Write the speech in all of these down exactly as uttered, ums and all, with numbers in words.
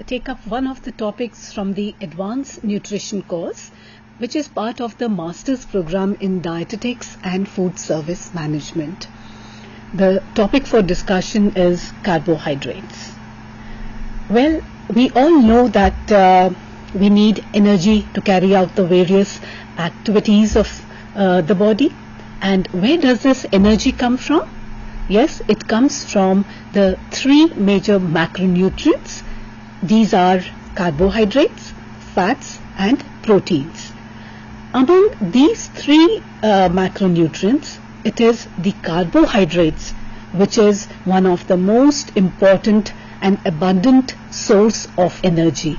take up one of the topics from the Advanced Nutrition course, which is part of the Master's Program in Dietetics and Food Service Management. The topic for discussion is carbohydrates. Well, we all know that uh, we need energy to carry out the various activities of uh, the body. And where does this energy come from? Yes, it comes from the three major macronutrients. These are carbohydrates, fats and proteins. Among these three uh, macronutrients, it is the carbohydrates which is one of the most important and abundant source of energy.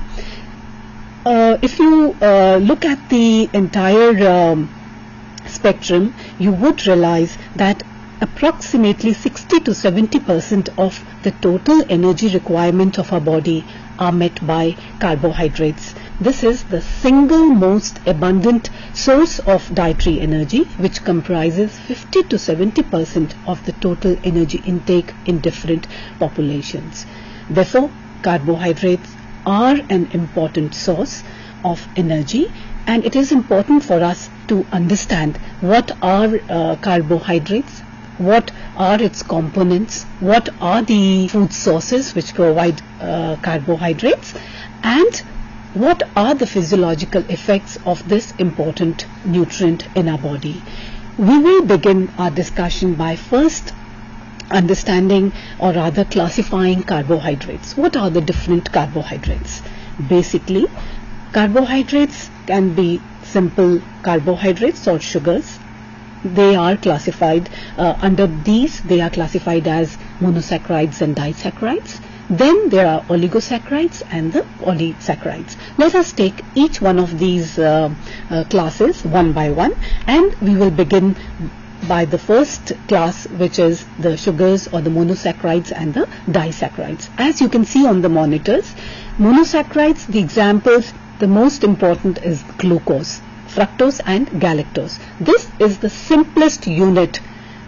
Uh, if you uh, look at the entire um, spectrum, you would realize that approximately sixty to seventy percent of the total energy requirement of our body are met by carbohydrates. This is the single most abundant source of dietary energy, which comprises fifty to seventy percent of the total energy intake in different populations. Therefore, carbohydrates are an important source of energy, and it is important for us to understand what are uh, carbohydrates, what are its components, what are the food sources which provide uh, carbohydrates, and what are the physiological effects of this important nutrient in our body. We will begin our discussion by first understanding, or rather classifying, carbohydrates. What are the different carbohydrates? Basically, carbohydrates can be simple carbohydrates or sugars. They are classified uh, under these, they are classified as monosaccharides and disaccharides. Then there are oligosaccharides and the polysaccharides. Let us take each one of these uh, uh, classes one by one, and we will begin by the first class, which is the sugars or the monosaccharides and the disaccharides. As you can see on the monitors, monosaccharides, the examples, the most important is glucose, fructose and galactose. This is the simplest unit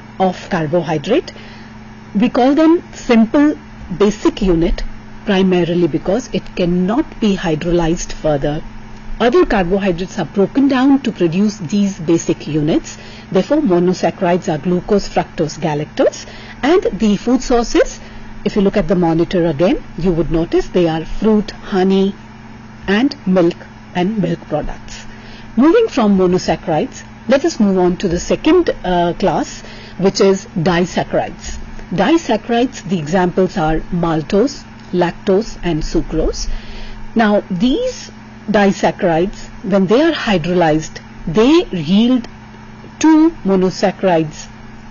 of carbohydrate. We call them simple basic unit primarily because it cannot be hydrolyzed further. Other carbohydrates are broken down to produce these basic units. Therefore, monosaccharides are glucose, fructose, galactose, and the food sources, if you look at the monitor again, you would notice they are fruit, honey and milk and milk products. Moving from monosaccharides, let us move on to the second uh, class, which is disaccharides. Disaccharides, the examples are maltose, lactose and sucrose. Now, these disaccharides, when they are hydrolyzed, they yield two monosaccharides,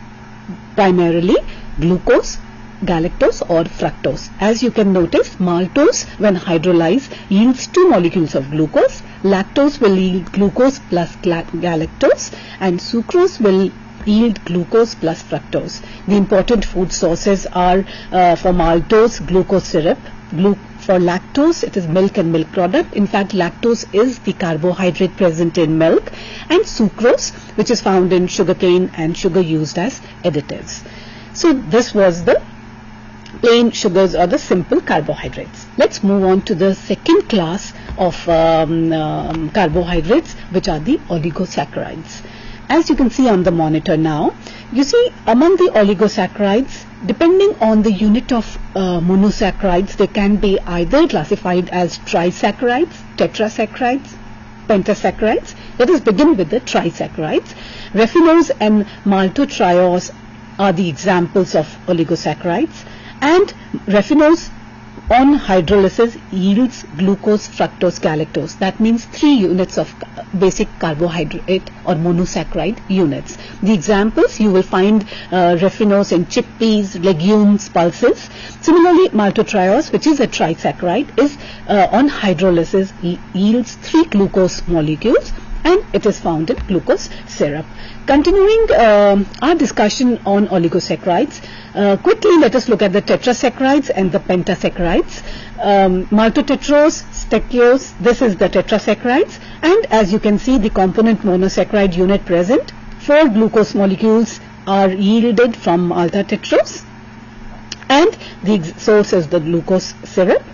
primarily glucose, galactose or fructose. As you can notice, maltose when hydrolyzed yields two molecules of glucose, lactose will yield glucose plus galactose, and sucrose will yield glucose plus fructose. The important food sources are uh, for maltose, glucose syrup. Glu for lactose, it is milk and milk product. In fact, lactose is the carbohydrate present in milk, and sucrose, which is found in sugarcane and sugar used as additives. So this was the plain sugars or the simple carbohydrates. Let's move on to the second class of um, um, carbohydrates, which are the oligosaccharides. As you can see on the monitor now, you see among the oligosaccharides, depending on the unit of uh, monosaccharides, they can be either classified as trisaccharides, tetrasaccharides, pentasaccharides. Let us begin with the trisaccharides. Raffinose and maltotriose are the examples of oligosaccharides, and raffinose on hydrolysis yields glucose, fructose, galactose. That means three units of basic carbohydrate or monosaccharide units. The examples, you will find uh, raffinose in chickpeas, legumes, pulses. Similarly, maltotriose, which is a trisaccharide, is uh, on hydrolysis yields three glucose molecules, and it is found in glucose syrup. Continuing uh, our discussion on oligosaccharides, uh, quickly let us look at the tetrasaccharides and the pentasaccharides. Um, maltotetrose, stachyose, this is the tetrasaccharides, and as you can see, the component monosaccharide unit present, four glucose molecules are yielded from maltotetrose, and the source is the glucose syrup.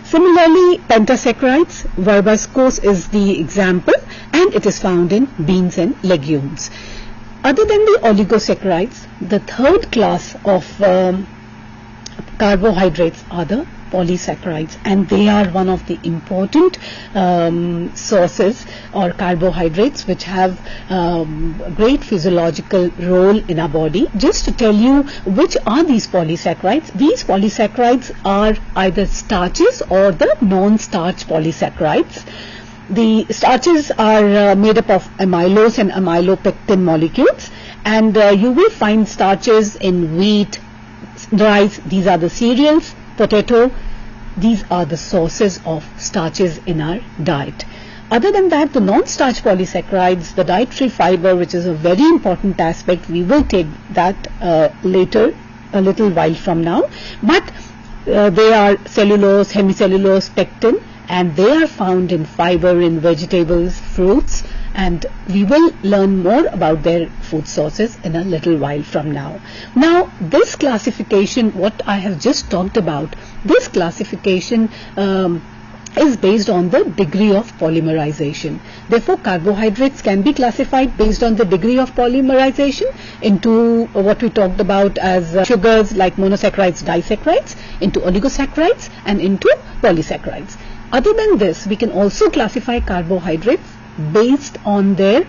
Similarly, pentasaccharides, verbascose is the example, and it is found in beans and legumes. Other than the oligosaccharides, the third class of um, carbohydrates are the polysaccharides, and they are one of the important um, sources or carbohydrates which have um, a great physiological role in our body. Just to tell you which are these polysaccharides, these polysaccharides are either starches or the non-starch polysaccharides. The starches are uh, made up of amylose and amylopectin molecules, and uh, you will find starches in wheat, rice, these are the cereals, potato, these are the sources of starches in our diet. Other than that, the non-starch polysaccharides, the dietary fiber, which is a very important aspect, we will take that uh, later, a little while from now, but uh, they are cellulose, hemicellulose, pectin, and they are found in fiber in vegetables, fruits, and we will learn more about their food sources in a little while from now. Now, this classification, what I have just talked about, this classification um, is based on the degree of polymerization. Therefore, carbohydrates can be classified based on the degree of polymerization into what we talked about as uh, sugars like monosaccharides, disaccharides, into oligosaccharides, and into polysaccharides. Other than this, we can also classify carbohydrates based on their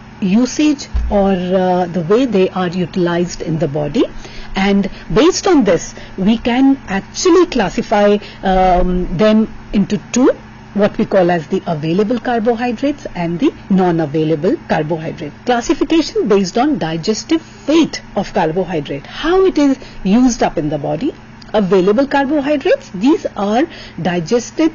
usage or uh, the way they are utilized in the body, and based on this we can actually classify um, them into two, what we call as the available carbohydrates and the non-available carbohydrate. Classification based on digestive fate of carbohydrate, how it is used up in the body. Available carbohydrates, these are digested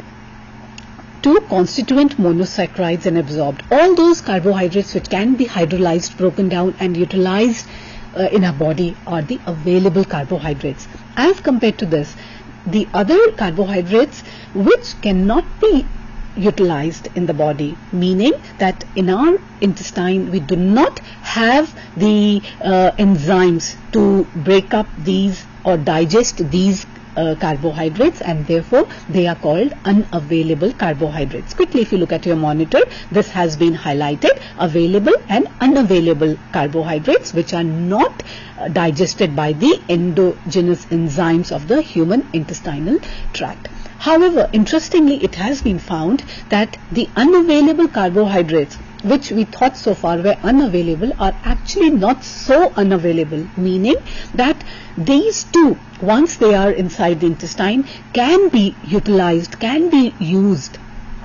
to constituent monosaccharides and absorbed. All those carbohydrates which can be hydrolyzed, broken down and utilized uh, in our body are the available carbohydrates. As compared to this, the other carbohydrates which cannot be utilized in the body, meaning that in our intestine we do not have the uh, enzymes to break up these or digest these Uh, carbohydrates, and therefore they are called unavailable carbohydrates. Quickly, if you look at your monitor, this has been highlighted: available and unavailable carbohydrates which are not uh, digested by the endogenous enzymes of the human intestinal tract. However, interestingly, it has been found that the unavailable carbohydrates which we thought so far were unavailable are actually not so unavailable, meaning that these two, once they are inside the intestine, can be utilized, can be used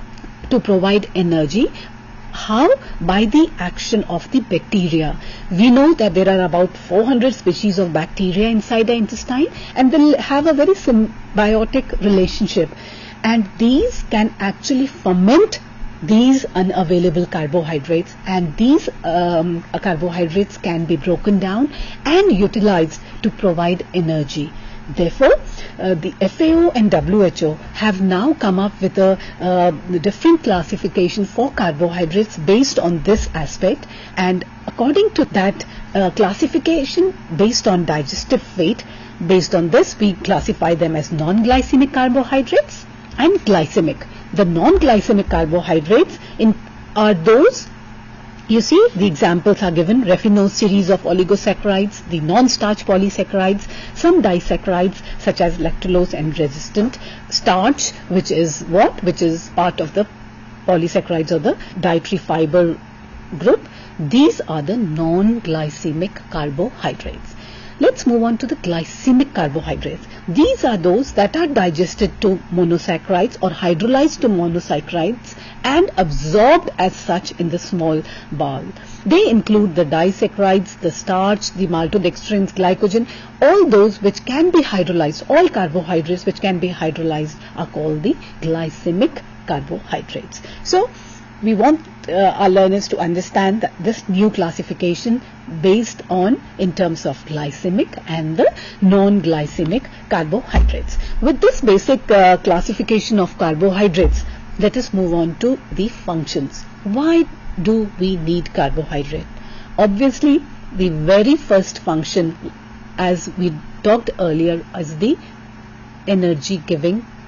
to provide energy. How? By the action of the bacteria. We know that there are about four hundred species of bacteria inside the intestine, and they'll have a very symbiotic relationship, and these can actually ferment these unavailable carbohydrates, and these um, carbohydrates can be broken down and utilized to provide energy. Therefore, uh, the F A O and W H O have now come up with a uh, different classification for carbohydrates based on this aspect, and according to that uh, classification based on digestive fate, based on this we classify them as non-glycemic carbohydrates and glycemic. The non-glycemic carbohydrates in are those, you see, the examples are given: raffinose series of oligosaccharides, the non-starch polysaccharides, some disaccharides such as lactulose and resistant starch, which is what? Which is part of the polysaccharides or the dietary fiber group. These are the non-glycemic carbohydrates. Let's move on to the glycemic carbohydrates. These are those that are digested to monosaccharides or hydrolyzed to monosaccharides and absorbed as such in the small bowel. They include the disaccharides, the starch, the maltodextrins, glycogen. All those which can be hydrolyzed, all carbohydrates which can be hydrolyzed are called the glycemic carbohydrates. So, we want uh, our learners to understand that this new classification based on in terms of glycemic and the non-glycemic carbohydrates. With this basic uh, classification of carbohydrates, let us move on to the functions. Why do we need carbohydrate? Obviously, the very first function, as we talked earlier, is the energy giving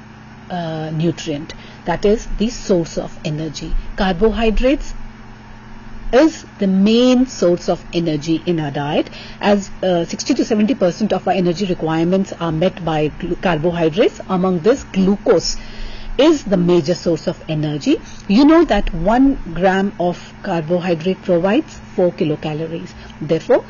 uh, nutrient, that is the source of energy. Carbohydrates is the main source of energy in our diet, as uh, sixty to seventy percent of our energy requirements are met by carbohydrates. Among this, glucose is the major source of energy. You know that one gram of carbohydrate provides four kilocalories. Therefore,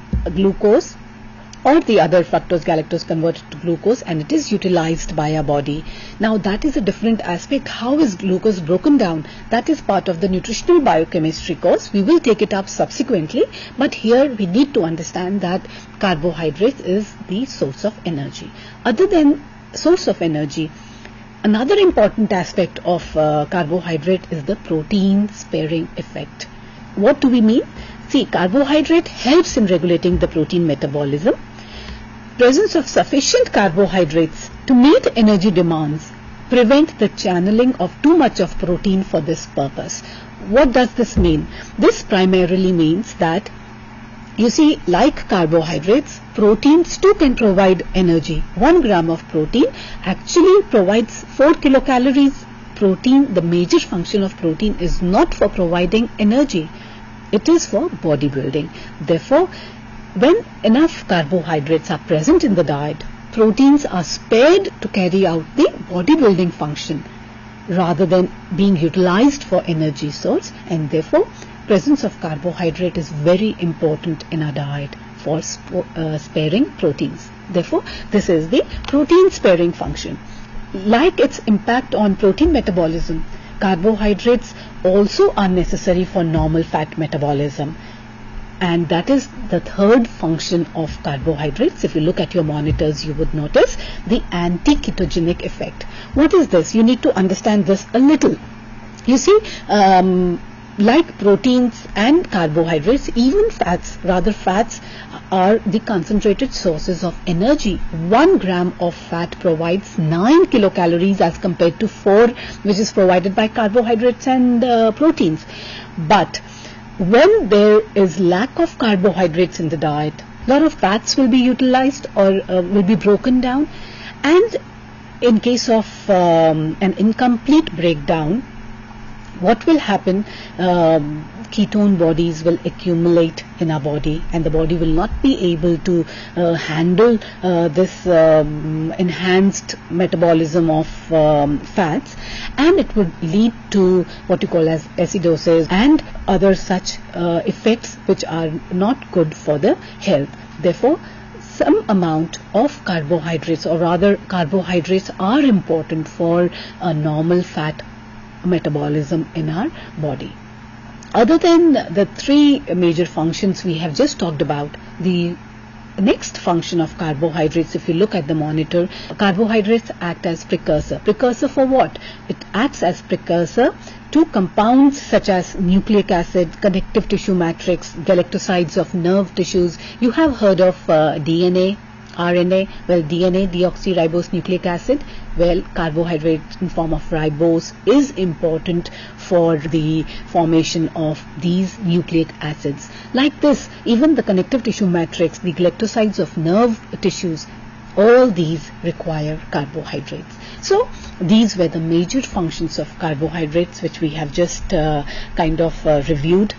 glucose or the other fructose galactose converted to glucose, and it is utilized by our body. Now that is a different aspect. How is glucose broken down? That is part of the nutritional biochemistry course. We will take it up subsequently, but here we need to understand that carbohydrates is the source of energy. Other than source of energy, another important aspect of uh, carbohydrate is the protein sparing effect. What do we mean? See, carbohydrate helps in regulating the protein metabolism. Presence of sufficient carbohydrates to meet energy demands prevent the channeling of too much of protein for this purpose. What does this mean? This primarily means that, you see, like carbohydrates, proteins too can provide energy. One gram of protein actually provides four kilocalories. Protein, the major function of protein is not for providing energy. It is for bodybuilding. Therefore, when enough carbohydrates are present in the diet, proteins are spared to carry out the bodybuilding function rather than being utilized for energy source, and therefore presence of carbohydrate is very important in our diet for sp uh, sparing proteins. Therefore, this is the protein sparing function. Like its impact on protein metabolism, carbohydrates also are necessary for normal fat metabolism, and that is the third function of carbohydrates. If you look at your monitors, you would notice the anti-ketogenic effect. What is this? You need to understand this a little. You see, um, like proteins and carbohydrates, even fats, rather fats are the concentrated sources of energy. One gram of fat provides nine kilocalories as compared to four, which is provided by carbohydrates and uh, proteins. But when there is lack of carbohydrates in the diet, a lot of fats will be utilized or uh, will be broken down, and in case of um, an incomplete breakdown, what will happen? Um, ketone bodies will accumulate in our body, and the body will not be able to uh, handle uh, this um, enhanced metabolism of um, fats, and it would lead to what you call as acidosis and other such uh, effects which are not good for the health. Therefore, some amount of carbohydrates, or rather carbohydrates, are important for a normal fat metabolism in our body. Other than the three major functions we have just talked about, the next function of carbohydrates, if you look at the monitor, carbohydrates act as precursor. Precursor for what? It acts as precursor to compounds such as nucleic acid, connective tissue matrix, galactosides of nerve tissues. You have heard of uh, D N A, R N A. Well, D N A, deoxyribose nucleic acid. Well, carbohydrate in form of ribose is important for the formation of these nucleic acids. Like this, even the connective tissue matrix, the galactosides of nerve tissues, all these require carbohydrates. So these were the major functions of carbohydrates which we have just uh, kind of uh, reviewed.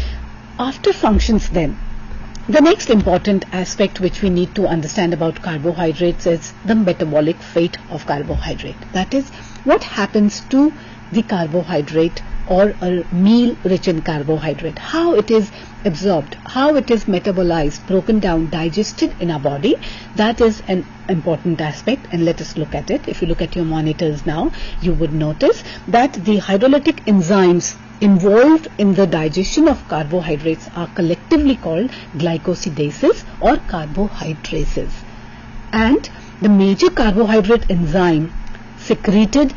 After functions, then, the next important aspect which we need to understand about carbohydrates is the metabolic fate of carbohydrate. That is, what happens to the carbohydrate or a meal rich in carbohydrate, how it is absorbed, how it is metabolized, broken down, digested in our body. That is an important aspect, and let us look at it. If you look at your monitors now, you would notice that the hydrolytic enzymes involved in the digestion of carbohydrates are collectively called glycosidases or carbohydrases. And the major carbohydrate enzyme secreted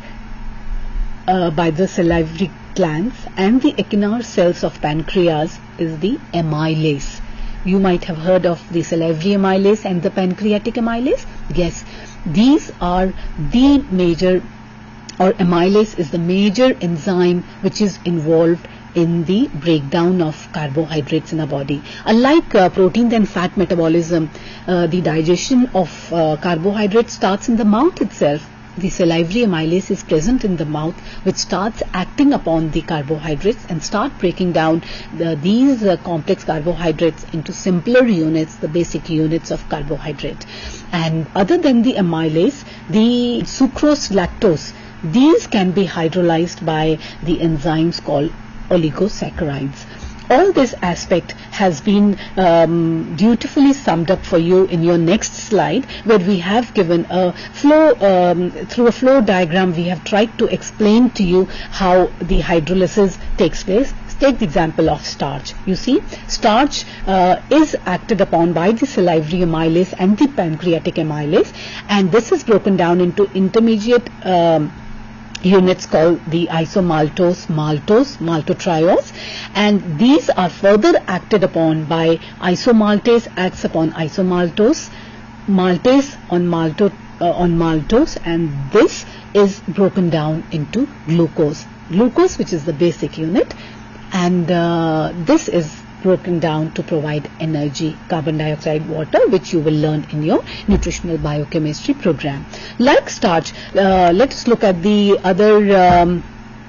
uh, by the salivary glands and the acinar cells of pancreas is the amylase. You might have heard of the salivary amylase and the pancreatic amylase. Yes, these are the major, or amylase is the major enzyme which is involved in the breakdown of carbohydrates in our body. Unlike uh, protein and fat metabolism, uh, the digestion of uh, carbohydrates starts in the mouth itself. the salivary amylase is present in the mouth, which starts acting upon the carbohydrates and start breaking down the, these uh, complex carbohydrates into simpler units, the basic units of carbohydrate. And other than the amylase, the sucrose, lactose, these can be hydrolyzed by the enzymes called oligosaccharides. All this aspect has been um, dutifully summed up for you in your next slide, where we have given a flow, um, through a flow diagram we have tried to explain to you how the hydrolysis takes place. Take the example of starch. You see, starch uh, is acted upon by the salivary amylase and the pancreatic amylase, and this is broken down into intermediate um, units called the isomaltose, maltose, maltotriose, and these are further acted upon by isomaltase acts upon isomaltose, maltase on malto uh, on maltose, and this is broken down into glucose. Glucose, which is the basic unit, and uh, this is broken down to provide energy, carbon dioxide, water, which you will learn in your nutritional biochemistry program. Like starch, uh, let us look at the other um,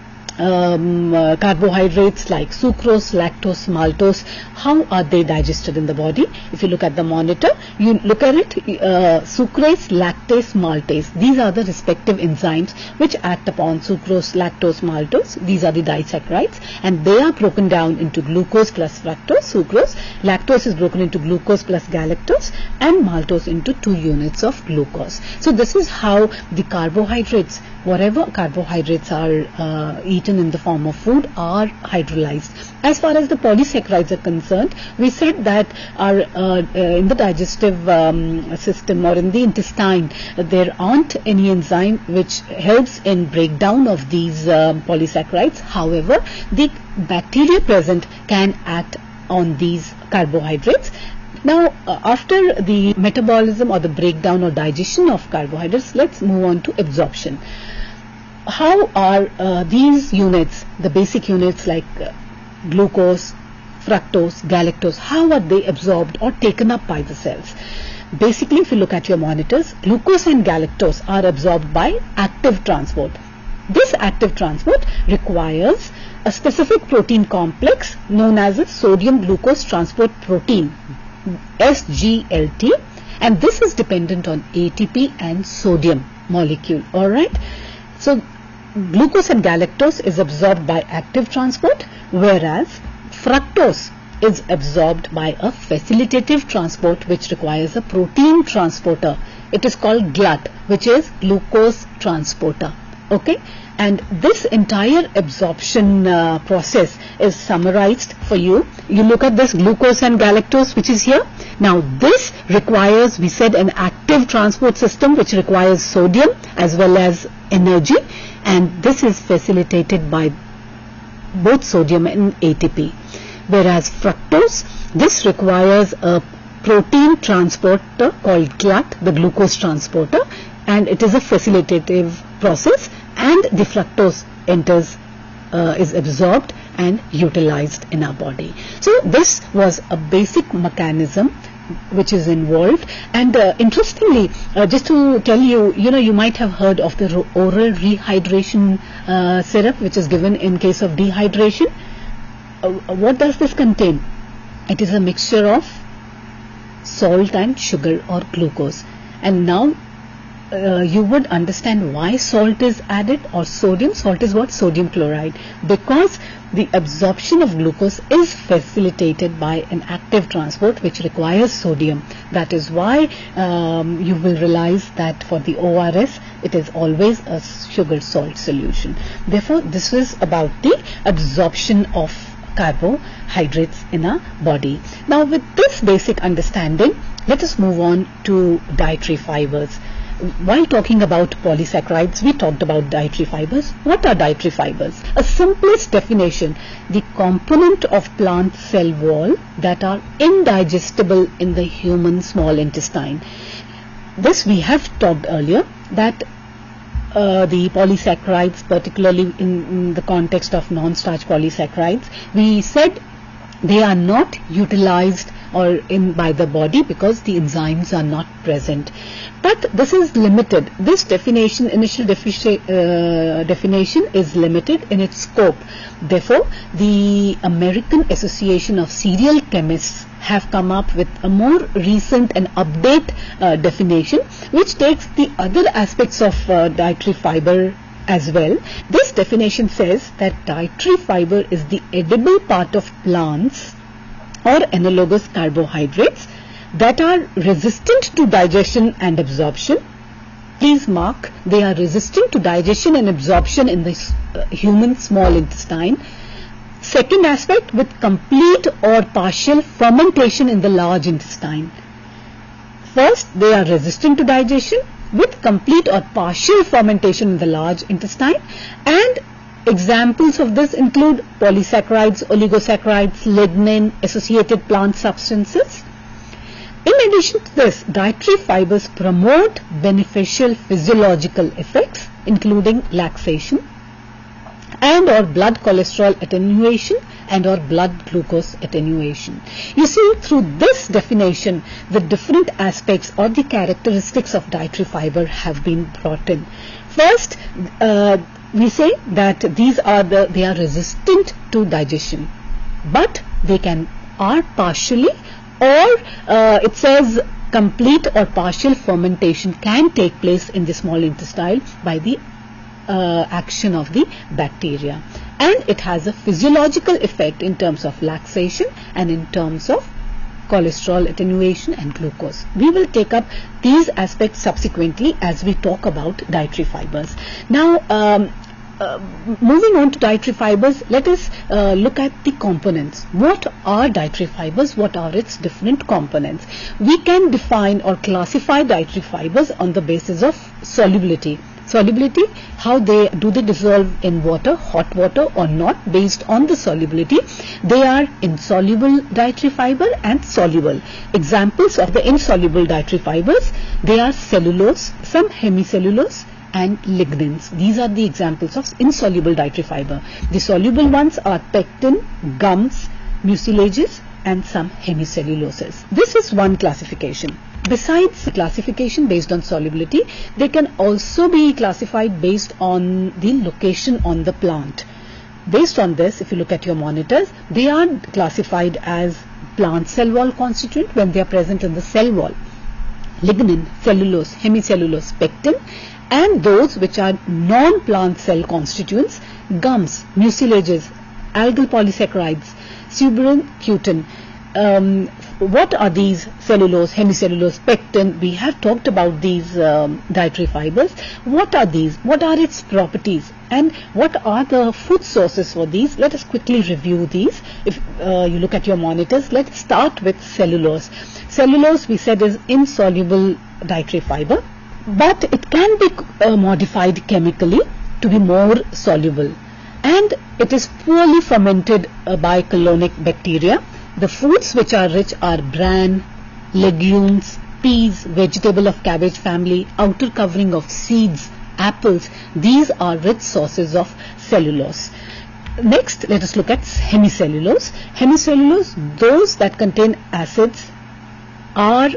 um, uh, carbohydrates like sucrose, lactose, maltose. How are they digested in the body? If you look at the monitor, you look at it, uh, sucrase, lactase, maltase. These are the respective enzymes which act upon sucrose, lactose, maltose. These are the disaccharides, and they are broken down into glucose plus fructose, sucrose. Lactose is broken into glucose plus galactose, and maltose into two units of glucose. So this is how the carbohydrates, whatever carbohydrates are uh, eaten in the form of food, are hydrolyzed. As far as the polysaccharides are concerned, we said that our, uh, uh, in the digestive um, system or in the intestine, uh, there aren't any enzyme which helps in breakdown of these uh, polysaccharides. However, the bacteria present can act on these carbohydrates. Now, uh, after the metabolism or the breakdown or digestion of carbohydrates, let's move on to absorption. How are uh, these units, the basic units like uh, glucose, fructose, galactose, how are they absorbed or taken up by the cells? Basically, if you look at your monitors, glucose and galactose are absorbed by active transport. This active transport requires a specific protein complex known as a sodium glucose transport protein, S G L T, and this is dependent on A T P and sodium molecule. All right. So glucose and galactose is absorbed by active transport, whereas fructose is absorbed by a facilitative transport which requires a protein transporter. It is called GLUT, which is glucose transporter. Okay, and this entire absorption uh, process is summarized for you. You look at this glucose and galactose which is here. Now this requires, we said, an active transport system which requires sodium as well as energy, and this is facilitated by both sodium and A T P. Whereas fructose, this requires a protein transporter called GLUT, the glucose transporter, and it is a facilitative process, and the fructose enters, uh, is absorbed and utilized in our body. So this was a basic mechanism which is involved, and uh, interestingly, uh, just to tell you, you know, you might have heard of the oral rehydration uh, syrup which is given in case of dehydration. Uh, what does this contain? It is a mixture of salt and sugar or glucose, and now Uh, you would understand why salt is added, or sodium. Salt is what? Sodium chloride, because the absorption of glucose is facilitated by an active transport which requires sodium. That is why um, you will realize that for the O R S it is always a sugar salt solution. Therefore, this is about the absorption of carbohydrates in our body. Now, with this basic understanding, let us move on to dietary fibers. While talking about polysaccharides, we talked about dietary fibers. What are dietary fibers? A simplest definition: the component of plant cell wall that are indigestible in the human small intestine. This we have talked earlier, that uh, the polysaccharides, particularly in, in the context of non-starch polysaccharides, we said they are not utilized or in by the body because the enzymes are not present. But this is limited. This definition, initial defi- uh, definition is limited in its scope. Therefore, the American Association of Cereal Chemists have come up with a more recent and update uh, definition, which takes the other aspects of uh, dietary fiber as well. This definition says that dietary fiber is the edible part of plants or analogous carbohydrates that are resistant to digestion and absorption. Please mark, they are resistant to digestion and absorption in the uh, human small intestine. Second aspect, with complete or partial fermentation in the large intestine. First, they are resistant to digestion with complete or partial fermentation in the large intestine, and examples of this include polysaccharides, oligosaccharides, lignin, associated plant substances. In addition to this, dietary fibers promote beneficial physiological effects including laxation and or blood cholesterol attenuation and or blood glucose attenuation. You see, through this definition, the different aspects or the characteristics of dietary fiber have been brought in. First, uh, we say that these are the they are resistant to digestion, but they can are partially, or uh, it says complete or partial fermentation can take place in the small intestine by the uh, action of the bacteria, and it has a physiological effect in terms of laxation and in terms of cholesterol attenuation and glucose. We will take up these aspects subsequently as we talk about dietary fibers. Now, um, uh, moving on to dietary fibers, let us uh, look at the components. What are dietary fibers? What are its different components? We can define or classify dietary fibers on the basis of solubility. Solubility, how they do they dissolve in water, hot water or not, based on the solubility. They are insoluble dietary fiber and soluble. Examples of the insoluble dietary fibers, they are cellulose, some hemicellulose and lignins. These are the examples of insoluble dietary fiber. The soluble ones are pectin, gums, mucilages and some hemicelluloses. This is one classification. Besides classification based on solubility, they can also be classified based on the location on the plant. Based on this, if you look at your monitors, they are classified as plant cell wall constituent when they are present in the cell wall. Lignin, cellulose, hemicellulose, pectin, and those which are non-plant cell constituents, gums, mucilages, algal polysaccharides, suberin, cutin. Um, what are these? Cellulose, hemicellulose, pectin? We have talked about these um, dietary fibers. What are these? What are its properties? And what are the food sources for these? Let us quickly review these. If uh, you look at your monitors, let's start with cellulose. Cellulose, we said, is insoluble dietary fiber, but it can be uh, modified chemically to be more soluble, and it is poorly fermented uh, by colonic bacteria. The foods which are rich are bran, legumes, peas, vegetable of cabbage family, outer covering of seeds, apples. These are rich sources of cellulose. Next, let us look at hemicellulose. Hemicellulose, those that contain acids, are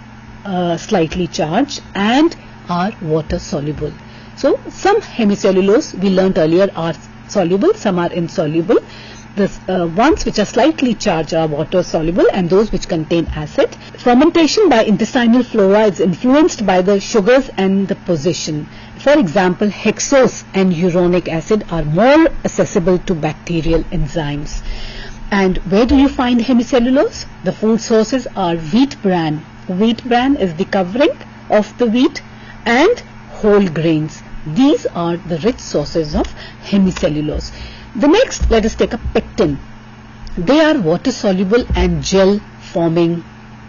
uh, slightly charged and are water soluble. So, some hemicellulose we learnt earlier are soluble, some are insoluble. The uh, ones which are slightly charged are water soluble, and those which contain acid. Fermentation by intestinal flora is influenced by the sugars and the position. For example, hexose and uronic acid are more accessible to bacterial enzymes. And where do you find hemicellulose? The food sources are wheat bran. Wheat bran is the covering of the wheat, and whole grains. These are the rich sources of hemicellulose. The next, let us take up pectin. They are water soluble and gel forming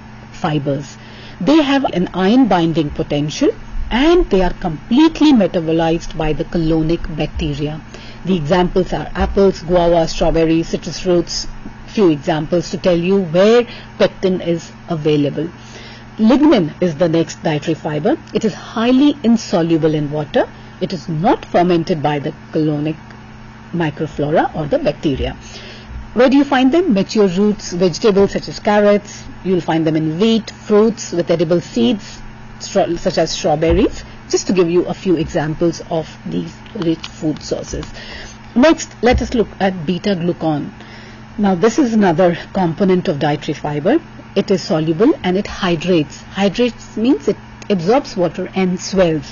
fibers. They have an ion binding potential, and they are completely metabolized by the colonic bacteria. The examples are apples, guava, strawberries, citrus fruits. Few examples to tell you where pectin is available. Lignin is the next dietary fiber. It is highly insoluble in water. It is not fermented by the colonic microflora or the bacteria. Where do you find them? Mature roots, vegetables such as carrots. You'll find them in wheat, fruits with edible seeds such as strawberries, just to give you a few examples of these rich food sources. Next, let us look at beta-glucan. Now, this is another component of dietary fiber. It is soluble and it hydrates. Hydrates means it absorbs water and swells.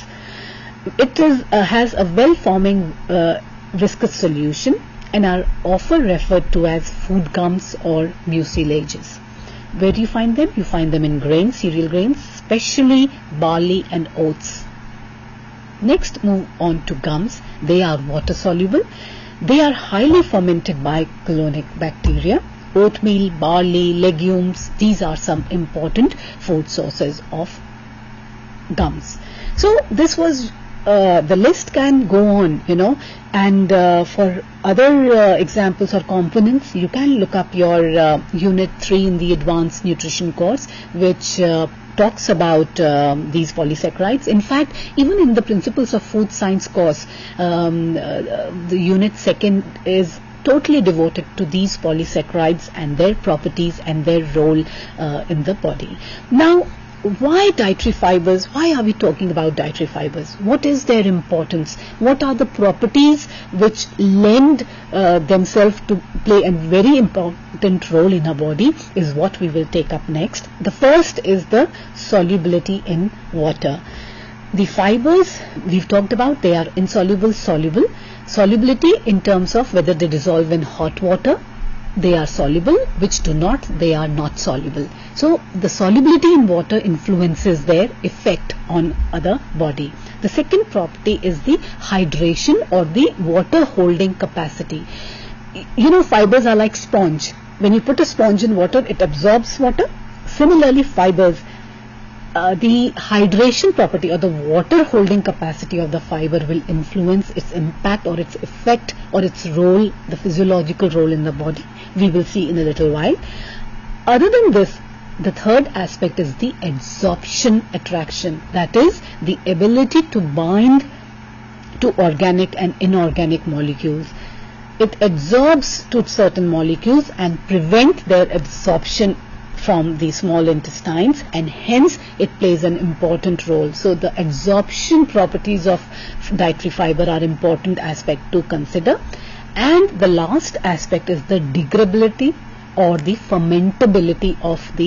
It is uh, has a well-forming uh, viscous solution and are often referred to as food gums or mucilages. Where do you find them? You find them in grains, cereal grains, especially barley and oats. Next, move on to gums. They are water soluble. They are highly fermented by colonic bacteria. Oatmeal, barley, legumes, these are some important food sources of gums. So this was uh, the list can go on, you know, and uh, for other uh, examples or components, you can look up your uh, unit three in the advanced nutrition course, which uh, talks about um, these polysaccharides. In fact, even in the principles of food science course, um, uh, the unit second is totally devoted to these polysaccharides and their properties and their role uh, in the body. Now, why dietary fibers? Why are we talking about dietary fibers? What is their importance? What are the properties which lend uh, themselves to play a very important role in our body is what we will take up next. The first is the solubility in water. The fibers we've talked about, they are insoluble, soluble. Solubility in terms of whether they dissolve in hot water, they are soluble, which do not, they are not soluble. So the solubility in water influences their effect on other body. The second property is the hydration or the water holding capacity. You know, fibers are like sponge. When you put a sponge in water, it absorbs water. Similarly, fibers, Uh, the hydration property or the water holding capacity of the fiber will influence its impact or its effect or its role, the physiological role in the body. We will see in a little while. Other than this, the third aspect is the adsorption attraction. That is the ability to bind to organic and inorganic molecules. It adsorbs to certain molecules and prevent their absorption from the small intestines, and hence it plays an important role. So the adsorption properties of dietary fiber are important aspect to consider. And the last aspect is the degradability or the fermentability of the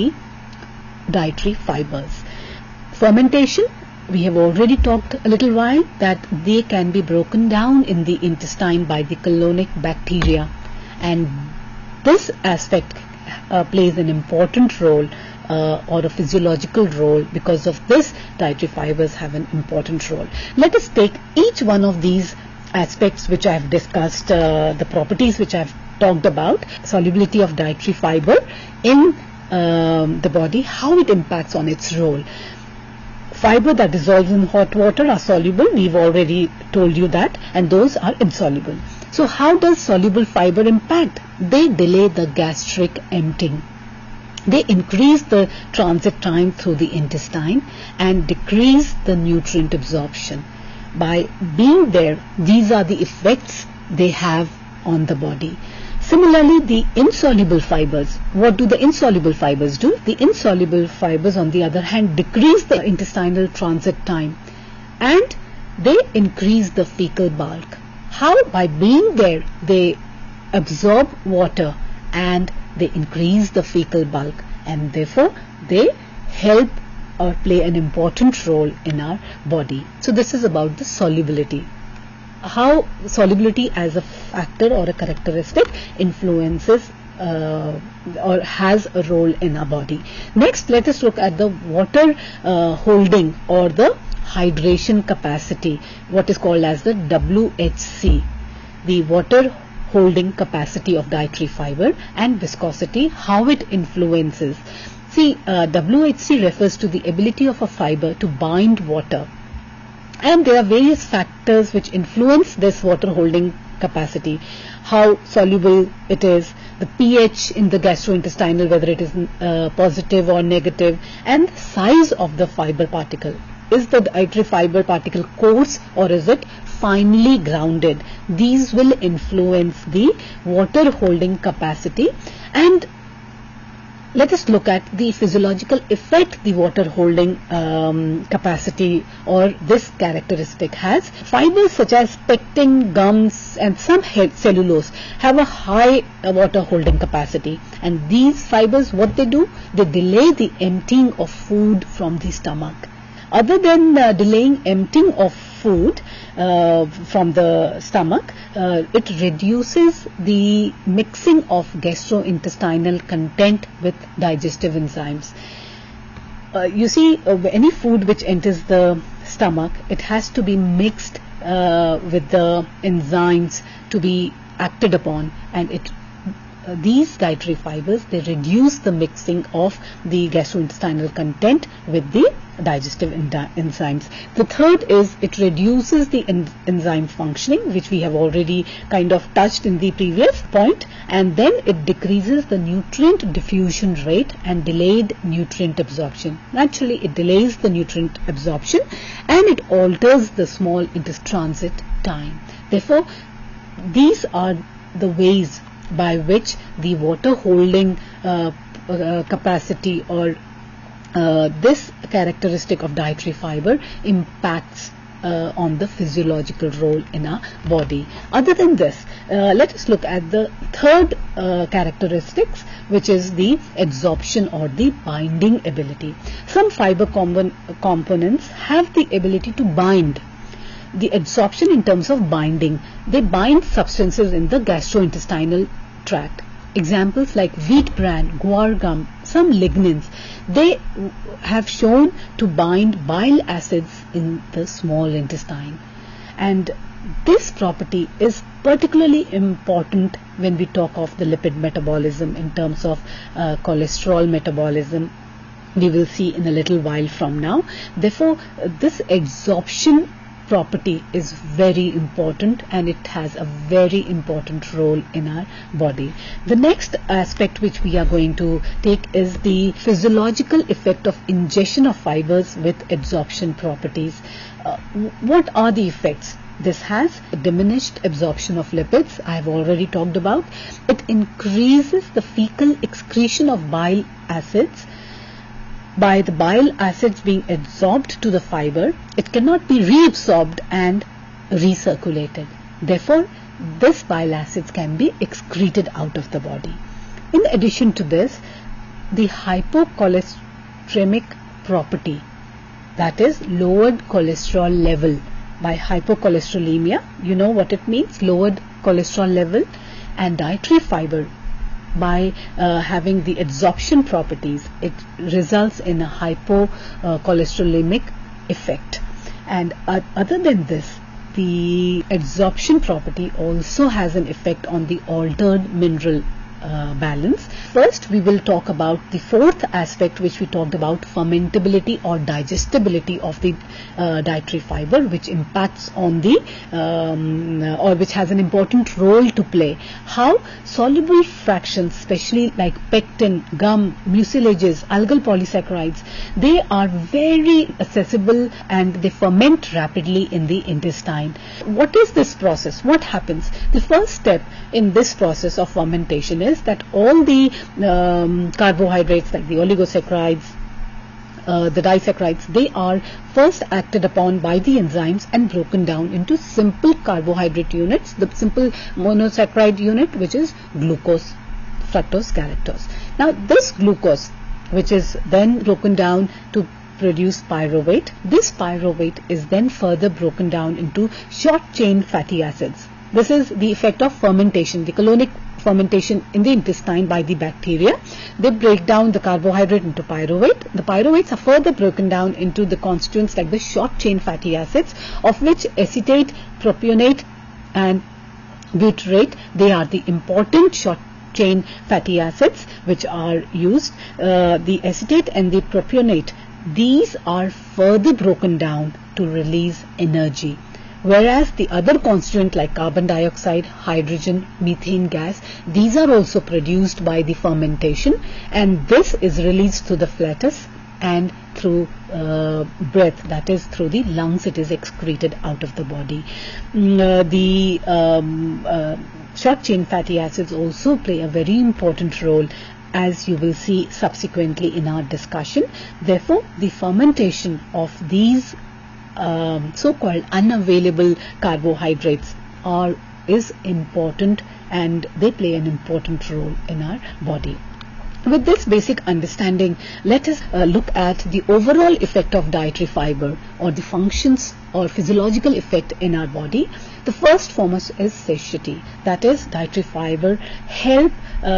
dietary fibers. Fermentation, we have already talked a little while that they can be broken down in the intestine by the colonic bacteria, and this aspect Uh, plays an important role uh, or a physiological role. Because of this, dietary fibers have an important role. Let us take each one of these aspects which I have discussed, uh, the properties which I have talked about, solubility of dietary fiber in um, the body, how it impacts on its role. Fiber that dissolves in hot water are soluble, we've already told you that, and those are insoluble. So how does soluble fiber impact? They delay the gastric emptying. They increase the transit time through the intestine and decrease the nutrient absorption. By being there, these are the effects they have on the body. Similarly, the insoluble fibers, what do the insoluble fibers do? The insoluble fibers, on the other hand, decrease the intestinal transit time and they increase the fecal bulk. How? By being there, they absorb water and they increase the fecal bulk, and therefore they help or play an important role in our body. So this is about the solubility. How solubility as a factor or a characteristic influences uh, or has a role in our body. Next, let us look at the water uh, holding or the hydration capacity, what is called as the W H C, the water holding capacity of dietary fiber, and viscosity, how it influences. See, uh, W H C refers to the ability of a fiber to bind water, and there are various factors which influence this water holding capacity. How soluble it is, the pH in the gastrointestinal, whether it is uh, positive or negative, and the size of the fiber particle. is the dietary fiber particle coarse or is it finely grounded? These will influence the water holding capacity. And let us look at the physiological effect the water holding um, capacity or this characteristic has. Fibers such as pectin, gums and some cellulose have a high uh, water holding capacity, and these fibers, what they do, they delay the emptying of food from the stomach. Other than uh, delaying emptying of food uh, from the stomach, uh, it reduces the mixing of gastrointestinal content with digestive enzymes. Uh, you see, uh, any food which enters the stomach, it has to be mixed uh, with the enzymes to be acted upon, and it Uh, these dietary fibers, they reduce the mixing of the gastrointestinal content with the digestive enzymes. The third is it reduces the en enzyme functioning, which we have already kind of touched in the previous point, and then it decreases the nutrient diffusion rate and delayed nutrient absorption. Naturally, it delays the nutrient absorption and it alters the small intestinal transit time. Therefore, these are the ways by which the water holding uh, uh, capacity or uh, this characteristic of dietary fiber impacts uh, on the physiological role in our body. Other than this, uh, let us look at the third uh, characteristics, which is the absorption or the binding ability. Some fiber component components have the ability to bind. The absorption in terms of binding, they bind substances in the gastrointestinal tract. Examples like wheat bran, guar gum, some lignins, they have shown to bind bile acids in the small intestine. And this property is particularly important when we talk of the lipid metabolism in terms of uh, cholesterol metabolism. We will see in a little while from now. Therefore, uh, this absorption property is very important and it has a very important role in our body. The next aspect which we are going to take is the physiological effect of ingestion of fibers with absorption properties. Uh, what are the effects? This has a diminished absorption of lipids, I have already talked about. It increases the fecal excretion of bile acids. By the bile acids being absorbed to the fiber, it cannot be reabsorbed and recirculated. Therefore, this bile acids can be excreted out of the body. In addition to this, the hypocholesteremic property, that is lowered cholesterol level. By hypocholesterolemia, you know what it means, lowered cholesterol level, and dietary fiber, by uh, having the absorption properties, it results in a hypocholesterolemic effect. And uh, other than this, the absorption property also has an effect on the altered mineral uh, balance. First, we will talk about the fourth aspect, which we talked about, fermentability or digestibility of the uh, dietary fiber, which impacts on the um, or which has an important role to play. How soluble fractions, especially like pectin, gum, mucilages, algal polysaccharides, they are very accessible and they ferment rapidly in the intestine. What is this process? What happens? The first step in this process of fermentation is that all the um, carbohydrates like the oligosaccharides, Uh, the disaccharides, they are first acted upon by the enzymes and broken down into simple carbohydrate units, the simple monosaccharide unit, which is glucose, fructose, galactose. Now this glucose, which is then broken down to produce pyruvate, this pyruvate is then further broken down into short chain fatty acids. This is the effect of fermentation, the colonic fermentation in the intestine by the bacteria. They break down the carbohydrate into pyruvate. The pyruvates are further broken down into the constituents like the short chain fatty acids, of which acetate, propionate and butyrate, they are the important short chain fatty acids which are used. Uh, the acetate and the propionate, these are further broken down to release energy. Whereas the other constituent like carbon dioxide, hydrogen, methane gas, these are also produced by the fermentation, and this is released through the flatus and through uh, breath, that is through the lungs it is excreted out of the body. Mm, uh, the um, uh, short chain fatty acids also play a very important role, as you will see subsequently in our discussion. Therefore, the fermentation of these um, so-called unavailable carbohydrates are is important, and they play an important role in our body. With this basic understanding, let us uh, look at the overall effect of dietary fiber, or the functions or physiological effect in our body. The first foremost is satiety. That is, dietary fiber help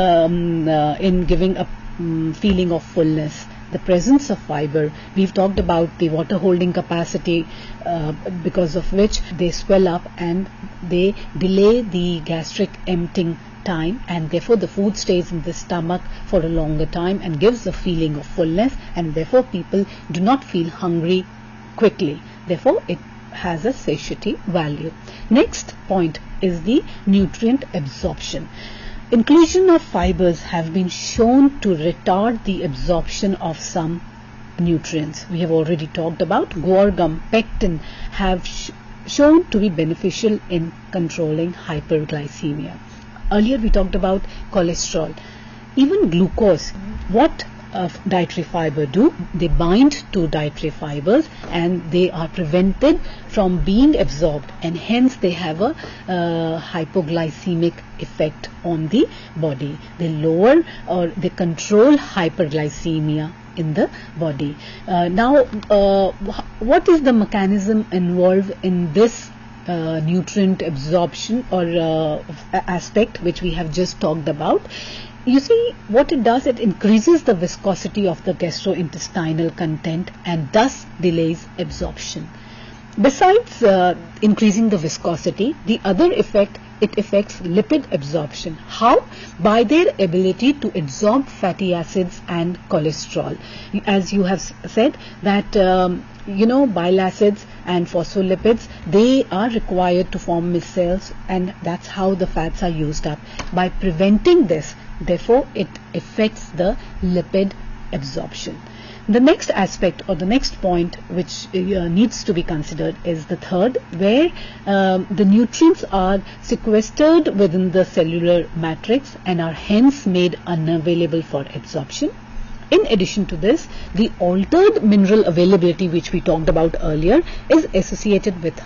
um, uh, in giving a um, feeling of fullness. The presence of fiber, we've talked about the water holding capacity, uh, because of which they swell up and they delay the gastric emptying time, and therefore the food stays in the stomach for a longer time and gives a feeling of fullness, and therefore people do not feel hungry quickly. Therefore it has a satiety value. Next point is the nutrient absorption. Inclusion of fibers have been shown to retard the absorption of some nutrients. We have already talked about guar gum, pectin have sh shown to be beneficial in controlling hyperglycemia. Earlier we talked about cholesterol. Even glucose, what uh, dietary fiber do? They bind to dietary fibers and they are prevented from being absorbed, and hence they have a uh, hypoglycemic effect on the body. They lower or they control hyperglycemia in the body. Uh, now, uh, what is the mechanism involved in this Uh, nutrient absorption or uh, aspect which we have just talked about? You see, what it does, it increases the viscosity of the gastrointestinal content and thus delays absorption. Besides uh, increasing the viscosity, the other effect, it affects lipid absorption. How? By their ability to absorb fatty acids and cholesterol. As you have said that um, you know, bile acids and phospholipids, they are required to form micelles, and that's how the fats are used up. By preventing this, therefore it affects the lipid absorption. The next aspect or the next point which uh, needs to be considered is the third, where um, the nutrients are sequestered within the cellular matrix and are hence made unavailable for absorption. In addition to this, the altered mineral availability which we talked about earlier is associated with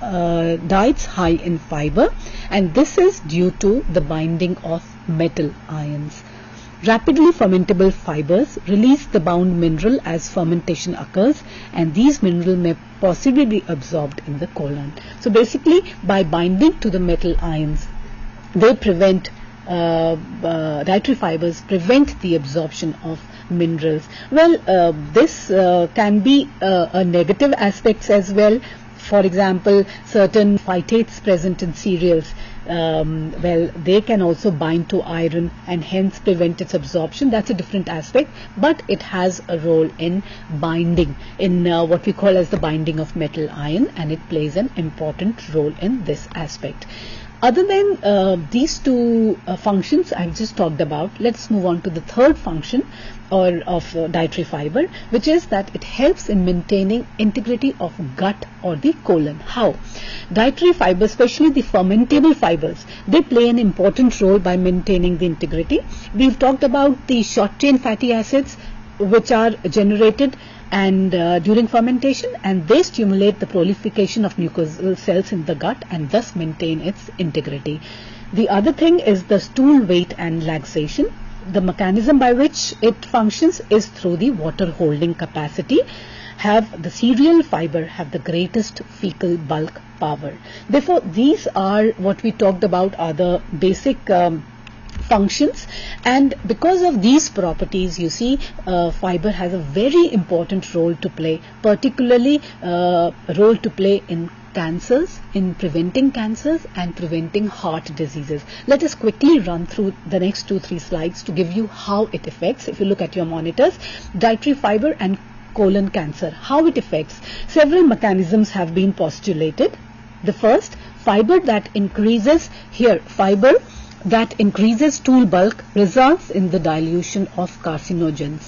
uh, diets high in fiber, and this is due to the binding of metal ions. Rapidly fermentable fibers release the bound mineral as fermentation occurs, and these minerals may possibly be absorbed in the colon. So basically, by binding to the metal ions, they prevent uh, uh, dietary fibers prevent the absorption of minerals. Well, uh, this uh, can be uh, a negative aspects as well. For example, certain phytates present in cereals, um, well, they can also bind to iron and hence prevent its absorption. That's a different aspect, but it has a role in binding, in uh, what we call as the binding of metal ion, and it plays an important role in this aspect. Other than uh, these two uh, functions I've just talked about, let's move on to the third function or of uh, dietary fiber, which is that it helps in maintaining integrity of gut or the colon. How? Dietary fibers, especially the fermentable fibers, they play an important role by maintaining the integrity. We've talked about the short chain fatty acids which are generated and uh, during fermentation, and they stimulate the proliferation of mucosal cells in the gut and thus maintain its integrity. The other thing is the stool weight and laxation. The mechanism by which it functions is through the water holding capacity. Have the cereal fiber have the greatest fecal bulk power. Therefore, these are what we talked about are the basic um, functions, and because of these properties, you see, uh, fiber has a very important role to play, particularly uh, role to play in cancers, in preventing cancers and preventing heart diseases. Let us quickly run through the next two three slides to give you how it affects. If you look at your monitors, dietary fiber and colon cancer, how it affects. Several mechanisms have been postulated. The first, fiber that increases here fiber that increases stool bulk results in the dilution of carcinogens.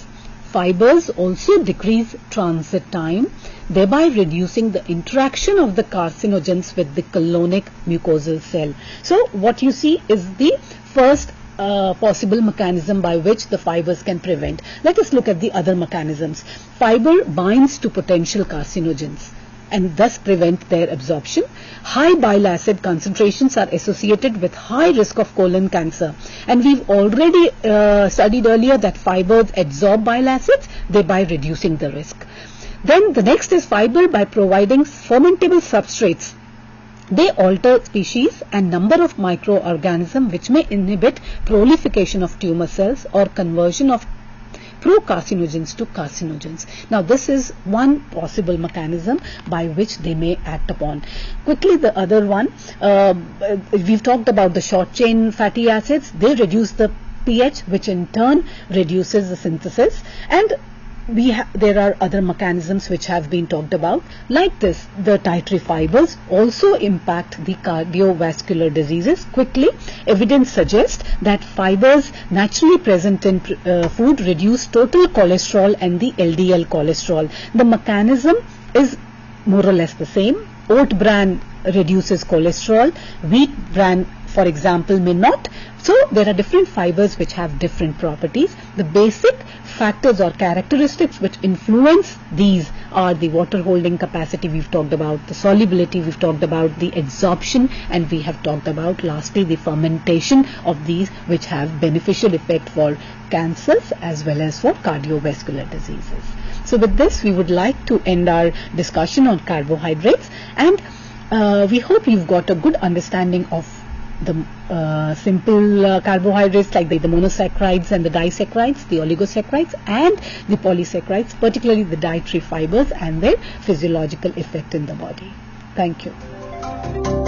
fibers also decrease transit time, thereby reducing the interaction of the carcinogens with the colonic mucosal cell. So what you see is the first uh, possible mechanism by which the fibers can prevent. Let us look at the other mechanisms. Fiber binds to potential carcinogens and thus prevent their absorption. High bile acid concentrations are associated with high risk of colon cancer, and we've already uh, studied earlier that fibers absorb bile acids, thereby reducing the risk. Then the next is fiber by providing fermentable substrates. They alter species and number of microorganisms which may inhibit proliferation of tumor cells or conversion of pro-carcinogens to carcinogens. Now this is one possible mechanism by which they may act upon. Quickly, the other one, uh, we've talked about the short chain fatty acids. They reduce the pH, which in turn reduces the synthesis, and we ha there are other mechanisms which have been talked about. Like this, the dietary fibers also impact the cardiovascular diseases. Quickly, evidence suggests that fibers naturally present in uh, food reduce total cholesterol and the L D L cholesterol. The mechanism is more or less the same. Oat bran reduces cholesterol, wheat bran, for example, may not. So there are different fibers which have different properties. The basic factors or characteristics which influence these are the water holding capacity we've talked about, the solubility we've talked about, the absorption, and we have talked about lastly the fermentation of these, which have beneficial effect for cancers as well as for cardiovascular diseases. So with this, we would like to end our discussion on carbohydrates, and uh, we hope you've got a good understanding of the uh, simple uh, carbohydrates like the, the monosaccharides and the disaccharides, the oligosaccharides and the polysaccharides, particularly the dietary fibers and their physiological effect in the body. Thank you.